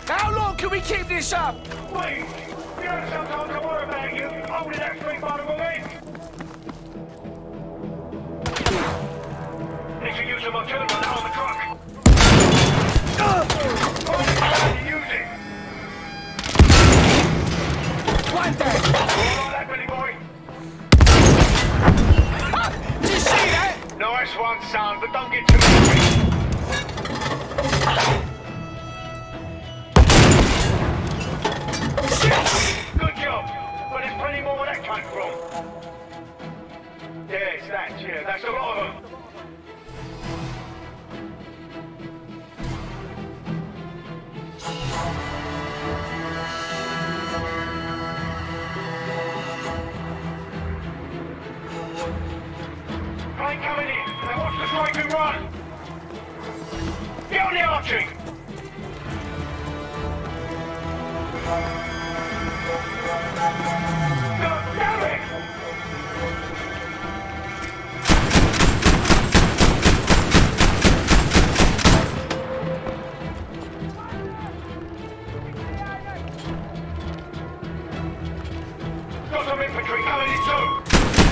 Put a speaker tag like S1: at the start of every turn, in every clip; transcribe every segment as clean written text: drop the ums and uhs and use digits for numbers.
S1: How long can we keep this up?
S2: Wait! You know sometimes I worry about you holding that street by the wrong end. Need to use my turn now on the truck. Use it.
S1: One day.
S2: All right, that Billy boy.
S1: Did you see that?
S2: Nice one, son, but don't get too angry. Good job, but there's plenty more where that came from. Yeah, it's that, yeah, that's a lot of them. Plane coming in, now watch the strike and run. Get on the arching. Damn it! Got some infantry coming in too!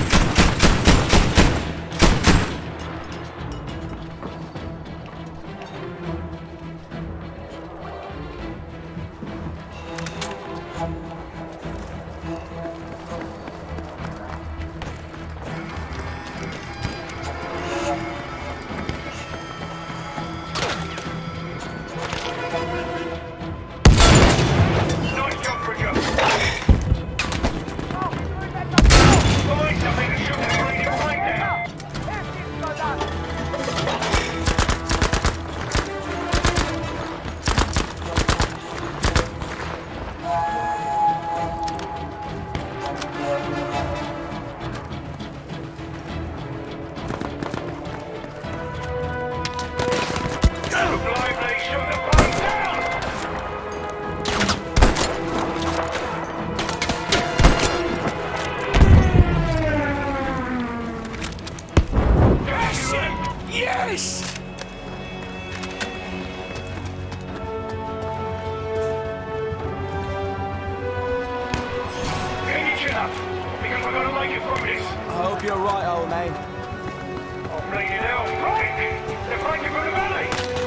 S1: I hope you're right, old man.
S2: I'm bleeding out. Right! They're breaking through the valley!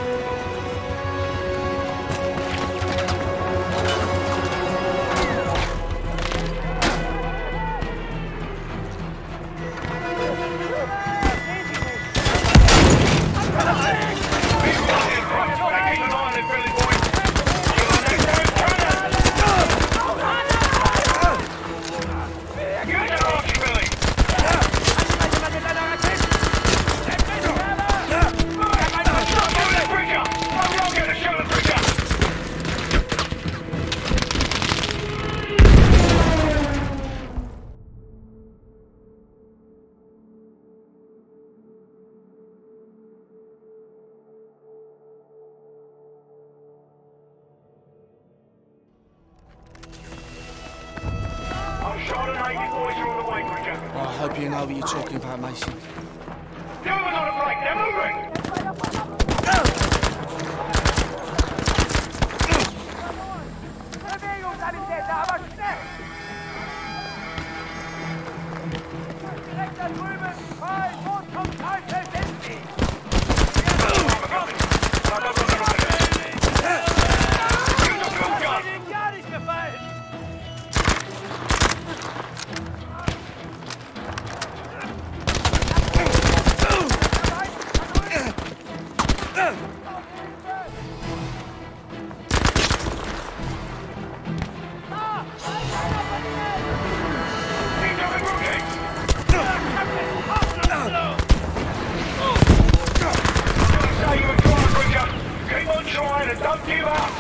S1: I hope you know what you're talking about, Mason.
S2: No one's on a break, they're moving! Don't give up!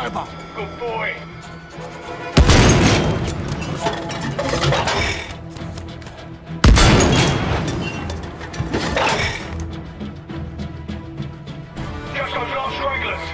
S1: over.
S2: Good boy. Just those last stragglers.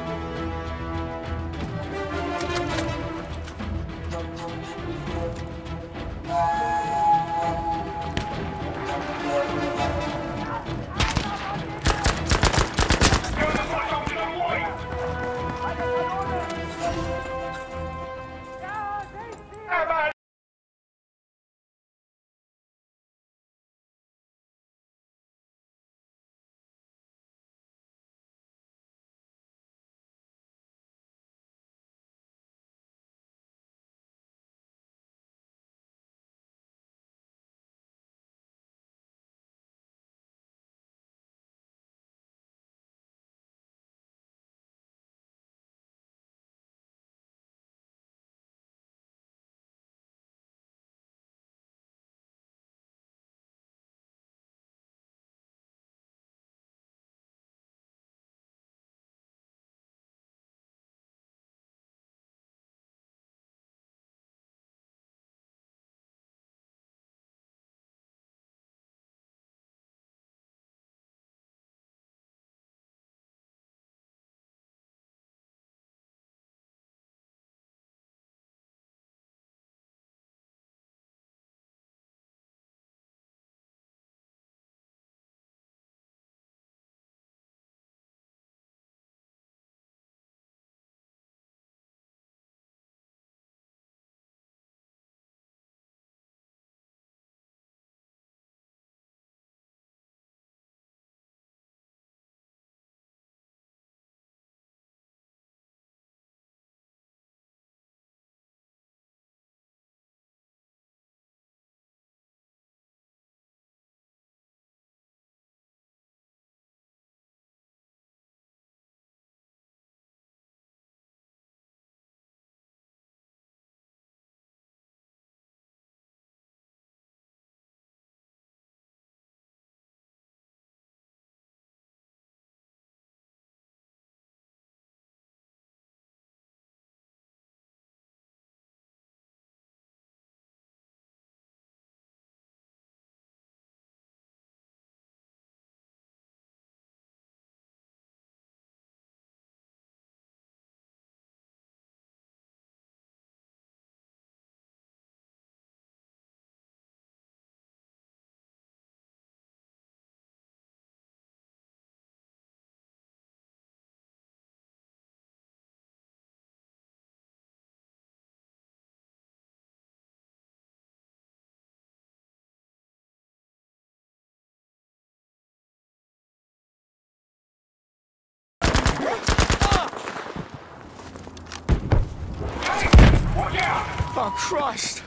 S1: Oh, Christ.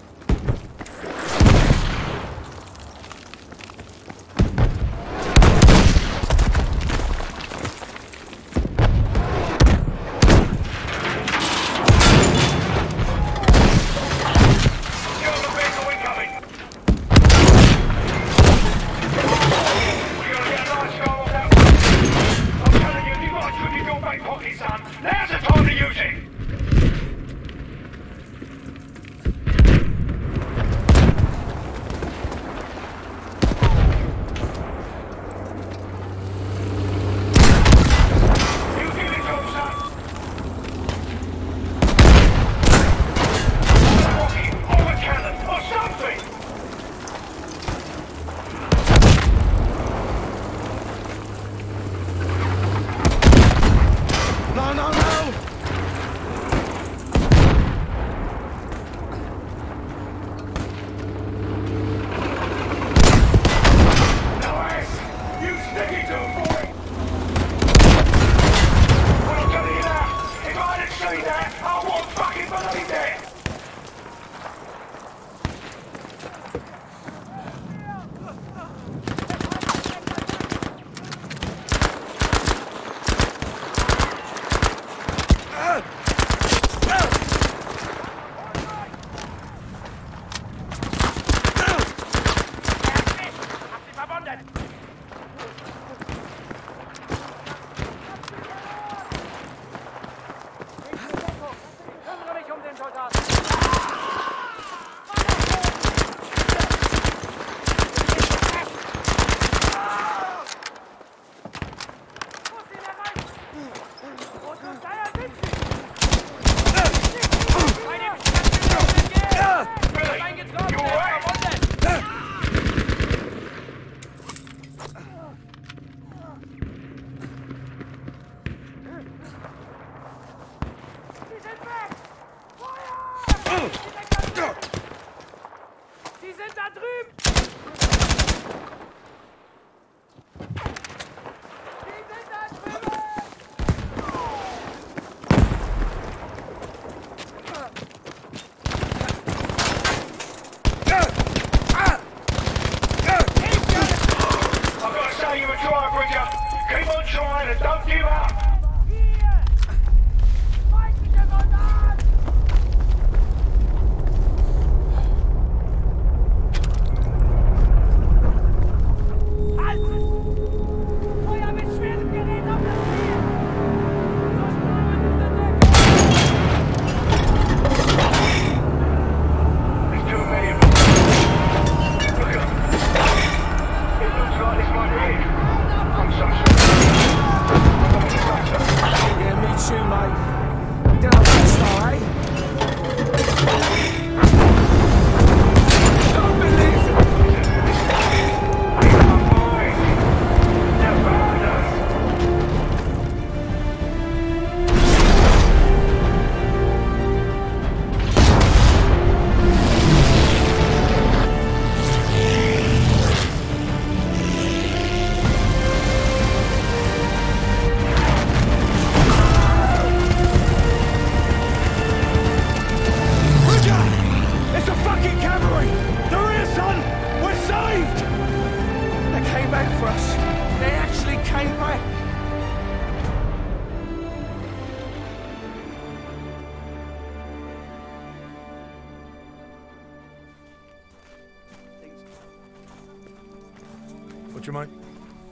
S2: Now's the time to use it!
S1: No, no, no!
S3: Sie sind da drüben! Sie sind da drüben!
S2: I've got to say you were trying, Bridger. Keep on trying and don't give up.
S3: Hier! Feindliche Soldaten! Halt! Feuer mit schwerem Gerät auf das Ziel! Zerstören diese Deckung!
S2: There's too many of them. Look at them. It looks like this might be it. I'm so sorry.
S1: Yeah, me too, mate. We don't have much now, eh? Don't believe it!
S2: In my mind. Nevada.
S1: It's the fucking cavalry! They're here, son! We're saved! They came back for us. They actually came back.
S4: What you mean?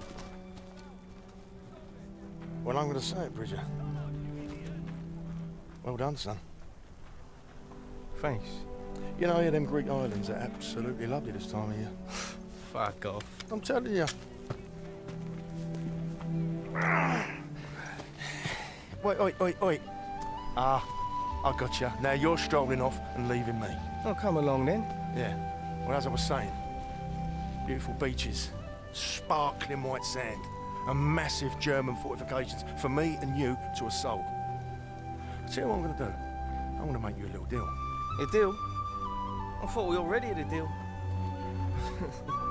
S4: Well, I'm going to say it, Bridger. Well done, son.
S1: Thanks.
S4: You know, yeah, them Greek islands are absolutely lovely this time of year.
S1: Fuck off.
S4: I'm telling you. Wait. Ah, I got you. Now you're strolling off and leaving me.
S1: Oh, come along then.
S4: Yeah. Well, as I was saying, beautiful beaches, sparkling white sand, and massive German fortifications for me and you to assault. I'll tell you what I'm going to do. I'm going to make you a little deal.
S1: A deal? I thought we already had a deal.